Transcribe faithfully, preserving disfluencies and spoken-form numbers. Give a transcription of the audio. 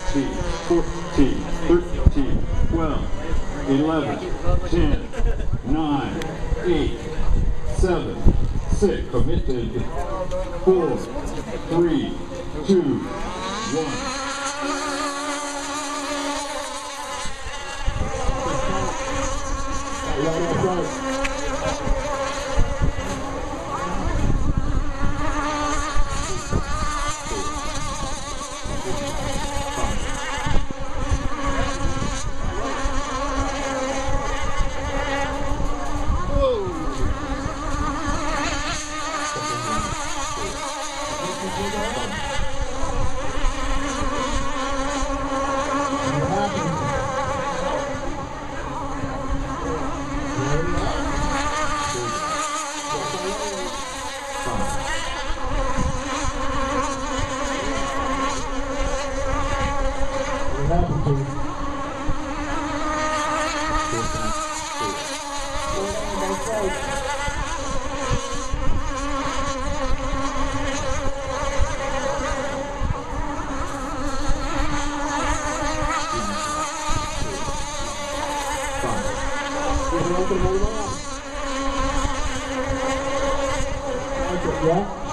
thirteen, fourteen, thirteen, twelve, eleven, ten, nine, eight, seven, six, committed, four, three, two, one. Yeah.